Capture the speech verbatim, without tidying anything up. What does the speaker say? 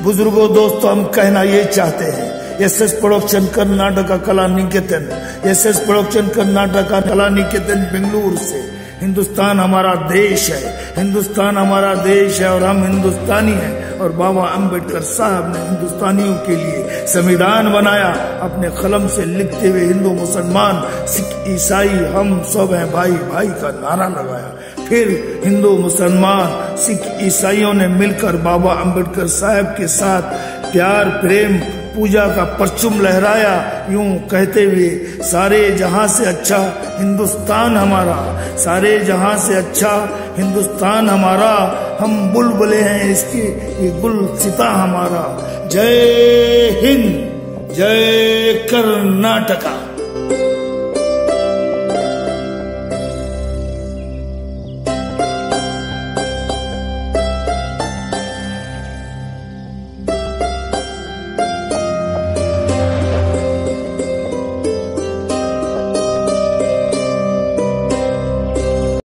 बुजुर्गों दोस्तों, हम कहना ये चाहते हैं, S S Production Karnataka Kala Niketan, S S Production Karnataka Kala Niketan Bengaluru से, हिंदुस्तान हमारा देश है, हिंदुस्तान हमारा देश है और हम हिंदुस्तानी हैं। और बाबा अंबेडकर साहब ने हिंदुस्तानियों के लिए संविधान बनाया, अपने कलम से लिखते हुए हिंदू मुसलमान सिख ईसाई हम सब हैं भाई भाई का नारा लगाया। फिर हिंदू मुसलमान सिख ईसाइयों ने मिलकर बाबा अंबेडकर साहब के साथ प्यार प्रेम पूजा का परचम लहराया, यूं कहते हुए सारे जहां से अच्छा हिंदुस्तान हमारा, सारे जहां से अच्छा हिंदुस्तान हमारा, हम बुलबुलें हैं इसके ये गुलसिता हमारा। जय हिंद, जय कर्नाटका।